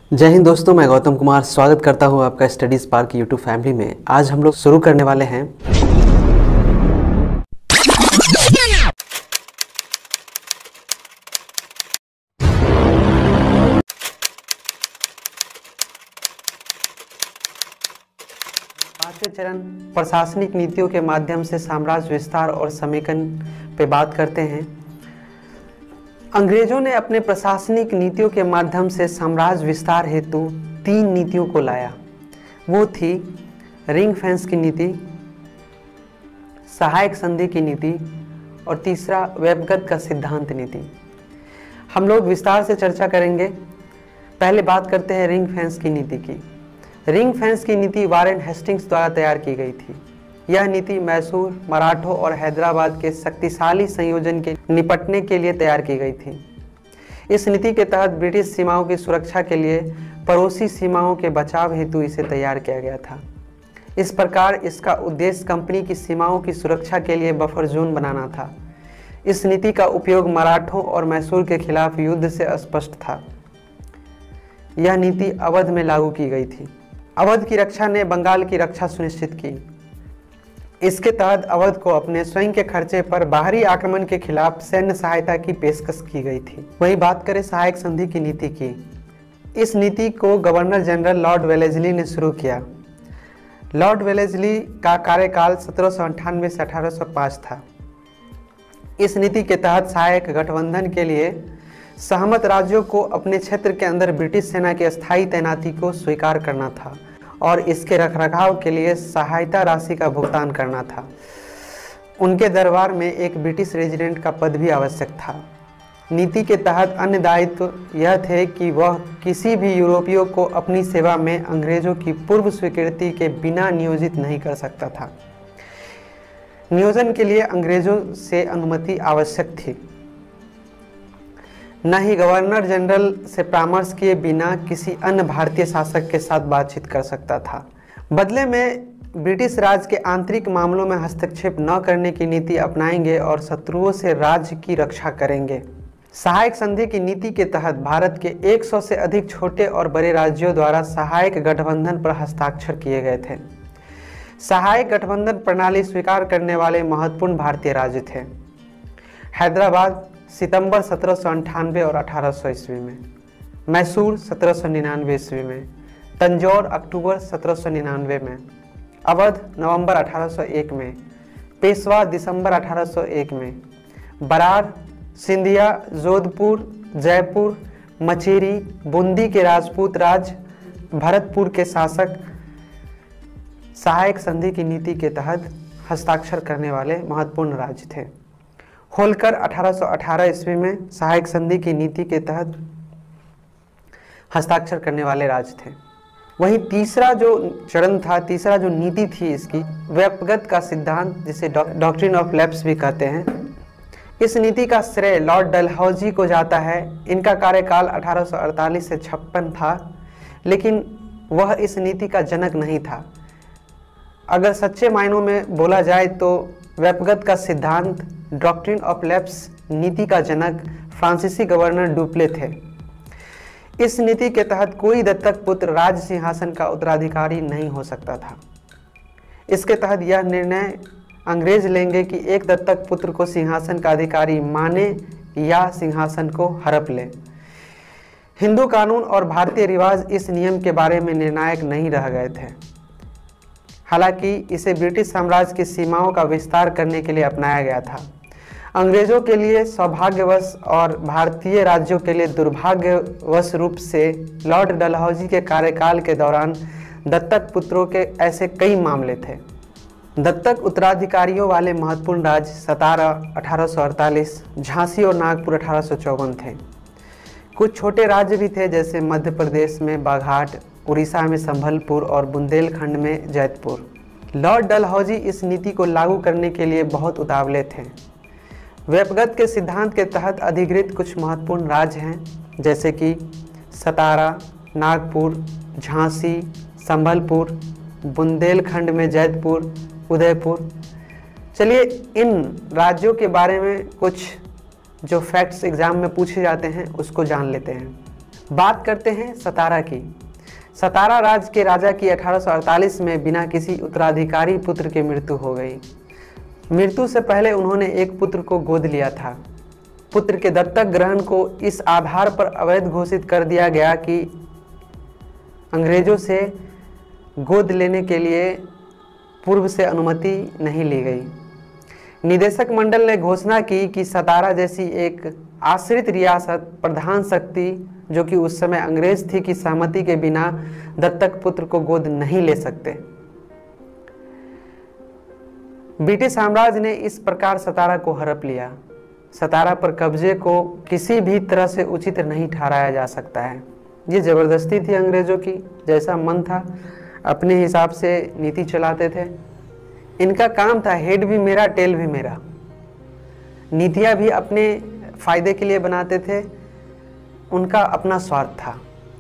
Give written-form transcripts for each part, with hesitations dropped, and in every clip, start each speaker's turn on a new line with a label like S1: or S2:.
S1: जय हिंद दोस्तों, मैं गौतम कुमार स्वागत करता हूं आपका स्टडी स्पार्क यूट्यूब फैमिली में। आज हम लोग शुरू करने वाले हैं पांचवें चरण प्रशासनिक नीतियों के माध्यम से साम्राज्य विस्तार और समेकन पे बात करते हैं। अंग्रेजों ने अपने प्रशासनिक नीतियों के माध्यम से साम्राज्य विस्तार हेतु 3 नीतियों को लाया। वो थी रिंग फेंस की नीति, सहायक संधि की नीति और तीसरा वेबगत का सिद्धांत नीति। हम लोग विस्तार से चर्चा करेंगे। पहले बात करते हैं रिंग फेंस की नीति की। रिंग फेंस की नीति वारेन हेस्टिंग्स द्वारा तैयार की गई थी। यह नीति मैसूर, मराठों और हैदराबाद के शक्तिशाली संयोजन के निपटने के लिए तैयार की गई थी। इस नीति के तहत ब्रिटिश सीमाओं की सुरक्षा के लिए पड़ोसी सीमाओं के बचाव हेतु इसे तैयार किया गया था। इस प्रकार इसका उद्देश्य कंपनी की सीमाओं की सुरक्षा के लिए बफर जोन बनाना था। इस नीति का उपयोग मराठों और मैसूर के खिलाफ युद्ध से स्पष्ट था। यह नीति अवध में लागू की गई थी। अवध की रक्षा ने बंगाल की रक्षा सुनिश्चित की। इसके तहत अवध को अपने स्वयं के खर्चे पर बाहरी आक्रमण के खिलाफ सैन्य सहायता की पेशकश की गई थी। वहीं बात करें सहायक संधि की नीति की। इस नीति को गवर्नर जनरल लॉर्ड वेलेस्ली ने शुरू किया। लॉर्ड वेलेस्ली का कार्यकाल 1798 से 1805 था। इस नीति के तहत सहायक गठबंधन के लिए सहमत राज्यों को अपने क्षेत्र के अंदर ब्रिटिश सेना की अस्थायी तैनाती को स्वीकार करना था और इसके रखरखाव के लिए सहायता राशि का भुगतान करना था। उनके दरबार में एक ब्रिटिश रेजिडेंट का पद भी आवश्यक था। नीति के तहत अन्य दायित्व यह थे कि वह किसी भी यूरोपियों को अपनी सेवा में अंग्रेजों की पूर्व स्वीकृति के बिना नियोजित नहीं कर सकता था। नियोजन के लिए अंग्रेजों से अनुमति आवश्यक थी। न ही गवर्नर जनरल से परामर्श किए बिना किसी अन्य भारतीय शासक के साथ बातचीत कर सकता था। बदले में ब्रिटिश राज के आंतरिक मामलों में हस्तक्षेप न करने की नीति अपनाएंगे और शत्रुओं से राज्य की रक्षा करेंगे। सहायक संधि की नीति के तहत भारत के 100 से अधिक छोटे और बड़े राज्यों द्वारा सहायक गठबंधन पर हस्ताक्षर किए गए थे। सहायक गठबंधन प्रणाली स्वीकार करने वाले महत्वपूर्ण भारतीय राज्य थे हैदराबाद सितंबर 1798 और 1800 ईस्वी में, मैसूर 1799 ईस्वी में, तंजौर अक्टूबर 1799 में, अवध नवंबर 1801 में, पेशवा दिसंबर 1801 में, बरार, सिंधिया, जोधपुर, जयपुर, मचेरी, बूंदी के राजपूत राज, भरतपुर के शासक सहायक संधि की नीति के तहत हस्ताक्षर करने वाले महत्वपूर्ण राज्य थे। होलकर 1818 ईस्वी में सहायक संधि की नीति के तहत हस्ताक्षर करने वाले राज्य थे। वहीं तीसरा जो चरण था, तीसरा जो नीति थी इसकी, व्यपगत का सिद्धांत, जिसे डॉक्ट्रिन ऑफ लैप्स भी कहते हैं। इस नीति का श्रेय लॉर्ड डलहौजी को जाता है। इनका कार्यकाल 1848 से 56 था, लेकिन वह इस नीति का जनक नहीं था। अगर सच्चे मायनों में बोला जाए तो व्यपगत का सिद्धांत, डॉक्ट्रिन ऑफ लैप्स नीति का जनक फ्रांसीसी गवर्नर डुप्ले थे। इस नीति के तहत कोई दत्तक पुत्र राज सिंहासन का उत्तराधिकारी नहीं हो सकता था। इसके तहत यह निर्णय अंग्रेज लेंगे कि एक दत्तक पुत्र को सिंहासन का अधिकारी माने या सिंहासन को हड़प ले। हिंदू कानून और भारतीय रिवाज इस नियम के बारे में निर्णायक नहीं रह गए थे। हालांकि इसे ब्रिटिश साम्राज्य की सीमाओं का विस्तार करने के लिए अपनाया गया था। अंग्रेजों के लिए सौभाग्यवश और भारतीय राज्यों के लिए दुर्भाग्यवश रूप से लॉर्ड डलहौजी के कार्यकाल के दौरान दत्तक पुत्रों के ऐसे कई मामले थे। दत्तक उत्तराधिकारियों वाले महत्वपूर्ण राज्य सतारा 1848, झांसी और नागपुर 1854 थे। कुछ छोटे राज्य भी थे, जैसे मध्य प्रदेश में बाघाट, उड़ीसा में संभलपुर और बुंदेलखंड में जैतपुर। लॉर्ड डलहौजी इस नीति को लागू करने के लिए बहुत उतावले थे। व्यपगत के सिद्धांत के तहत अधिकृत कुछ महत्वपूर्ण राज्य हैं, जैसे कि सतारा, नागपुर, झांसी, संभलपुर, बुंदेलखंड में जैतपुर, उदयपुर। चलिए इन राज्यों के बारे में कुछ जो फैक्ट्स एग्जाम में पूछे जाते हैं उसको जान लेते हैं। बात करते हैं सतारा की। सतारा राज्य के राजा की 1848 में बिना किसी उत्तराधिकारी पुत्र की मृत्यु हो गई। मृत्यु से पहले उन्होंने एक पुत्र को गोद लिया था। पुत्र के दत्तक ग्रहण को इस आधार पर अवैध घोषित कर दिया गया कि अंग्रेजों से गोद लेने के लिए पूर्व से अनुमति नहीं ली गई। निदेशक मंडल ने घोषणा की कि सतारा जैसी एक आश्रित रियासत प्रधान शक्ति, जो कि उस समय अंग्रेज थी, की सहमति के बिना दत्तक पुत्र को गोद नहीं ले सकते। ब्रिटिश साम्राज्य ने इस प्रकार सतारा को हड़प लिया। सतारा पर कब्जे को किसी भी तरह से उचित नहीं ठहराया जा सकता है। ये जबरदस्ती थी अंग्रेजों की, जैसा मन था अपने हिसाब से नीति चलाते थे। इनका काम था हेड भी मेरा टेल भी मेरा। नीतियाँ भी अपने फायदे के लिए बनाते थे, उनका अपना स्वार्थ था।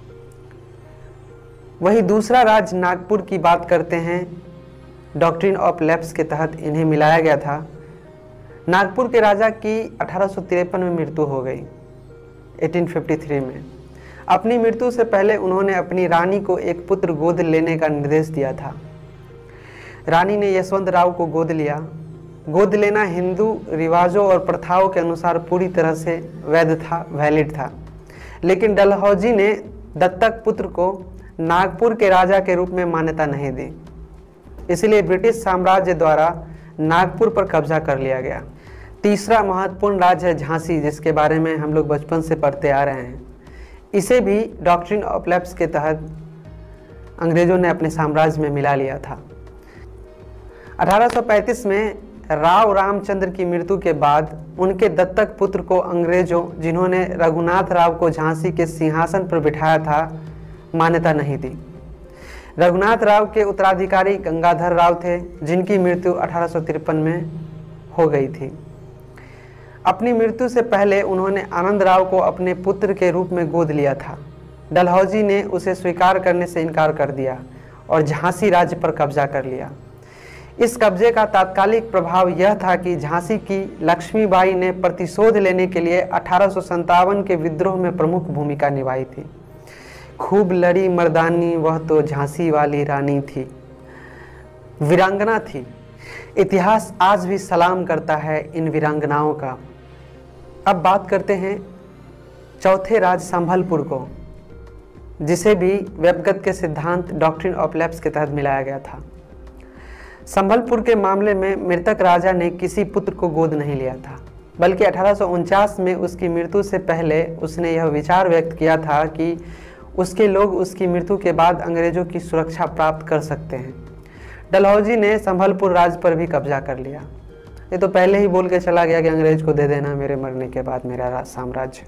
S1: वही दूसरा राज्य नागपुर की बात करते हैं। डॉक्ट्रिन ऑफ लैप्स के तहत इन्हें मिलाया गया था। नागपुर के राजा की 1853 में मृत्यु हो गई, 1853 में। अपनी मृत्यु से पहले उन्होंने अपनी रानी को एक पुत्र गोद लेने का निर्देश दिया था। रानी ने यशवंत राव को गोद लिया। गोद लेना हिंदू रिवाजों और प्रथाओं के अनुसार पूरी तरह से वैध था, वैलिड था। लेकिन डलहौजी ने दत्तक पुत्र को नागपुर के राजा के रूप में मान्यता नहीं दी, इसलिए ब्रिटिश साम्राज्य द्वारा नागपुर पर कब्जा कर लिया गया। तीसरा महत्वपूर्ण राज्य है झांसी, जिसके बारे में हम लोग बचपन से पढ़ते आ रहे हैं। इसे भी डॉक्ट्रिन ऑफ लैप्स के तहत अंग्रेजों ने अपने साम्राज्य में मिला लिया था। 1835 में राव रामचंद्र की मृत्यु के बाद उनके दत्तक पुत्र को अंग्रेजों, जिन्होंने रघुनाथ राव को झांसी के सिंहासन पर बिठाया था, मान्यता नहीं दी। रघुनाथ राव के उत्तराधिकारी गंगाधर राव थे, जिनकी मृत्यु 1853 में हो गई थी। अपनी मृत्यु से पहले उन्होंने आनंद राव को अपने पुत्र के रूप में गोद लिया था। डलहौजी ने उसे स्वीकार करने से इनकार कर दिया और झांसी राज्य पर कब्जा कर लिया। इस कब्जे का तात्कालिक प्रभाव यह था कि झांसी की लक्ष्मीबाई ने प्रतिशोध लेने के लिए 1857 के विद्रोह में प्रमुख भूमिका निभाई थी। खूब लड़ी मर्दानी वह तो झांसी वाली रानी थी, वीरांगना थी। इतिहास आज भी सलाम करता है इन वीरांगनाओं का। अब बात करते हैं चौथे राज्य संभलपुर को, जिसे भी व्यपगत के सिद्धांत डॉक्ट्रिन ऑफ लैप्स के तहत मिलाया गया था। संभलपुर के मामले में मृतक राजा ने किसी पुत्र को गोद नहीं लिया था, बल्कि 1849 में उसकी मृत्यु से पहले उसने यह विचार व्यक्त किया था कि उसके लोग उसकी मृत्यु के बाद अंग्रेजों की सुरक्षा प्राप्त कर सकते हैं। डलहौजी ने संभलपुर राज्य पर भी कब्जा कर लिया। ये तो पहले ही बोल के चला गया कि अंग्रेज को दे देना मेरे मरने के बाद मेरा साम्राज्य।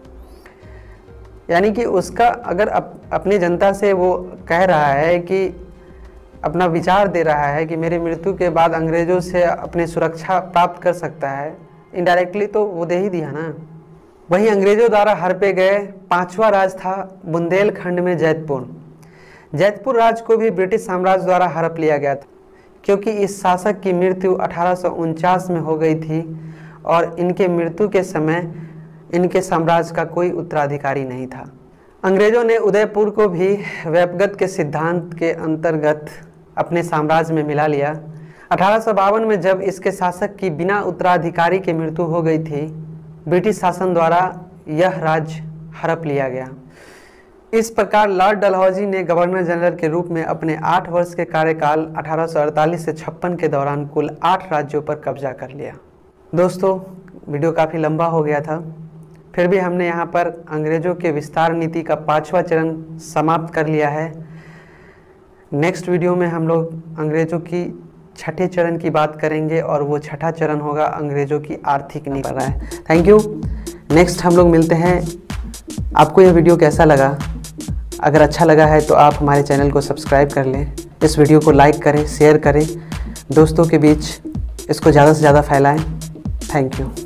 S1: यानी कि उसका अगर अपनी जनता से वो कह रहा है कि अपना विचार दे रहा है कि मेरी मृत्यु के बाद अंग्रेजों से अपनी सुरक्षा प्राप्त कर सकता है, इनडायरेक्टली तो वो दे ही दिया ना। वहीं अंग्रेजों द्वारा हड़पे गए पांचवा राज्य था बुंदेलखंड में जैतपुर। जैतपुर राज्य को भी ब्रिटिश साम्राज्य द्वारा हड़प लिया गया था, क्योंकि इस शासक की मृत्यु 1849 में हो गई थी और इनके मृत्यु के समय इनके साम्राज्य का कोई उत्तराधिकारी नहीं था। अंग्रेजों ने उदयपुर को भी व्यपगत के सिद्धांत के अंतर्गत अपने साम्राज्य में मिला लिया। 1852 में जब इसके शासक की बिना उत्तराधिकारी की मृत्यु हो गई थी, ब्रिटिश शासन द्वारा यह राज्य हड़प लिया गया। इस प्रकार लॉर्ड डलहौजी ने गवर्नर जनरल के रूप में अपने 8 वर्ष के कार्यकाल 1848 से 56 के दौरान कुल 8 राज्यों पर कब्जा कर लिया। दोस्तों, वीडियो काफ़ी लंबा हो गया था, फिर भी हमने यहाँ पर अंग्रेजों के विस्तार नीति का 5वां चरण समाप्त कर लिया है। नेक्स्ट वीडियो में हम लोग अंग्रेजों की 6ठे चरण की बात करेंगे और वो 6ठा चरण होगा अंग्रेजों की आर्थिक नीति पर है। Thank you. नेक्स्ट हम लोग मिलते हैं। आपको यह वीडियो कैसा लगा? अगर अच्छा लगा है तो आप हमारे चैनल को सब्सक्राइब कर लें, इस वीडियो को लाइक करें, शेयर करें, दोस्तों के बीच इसको ज़्यादा से ज़्यादा फैलाएं। Thank you.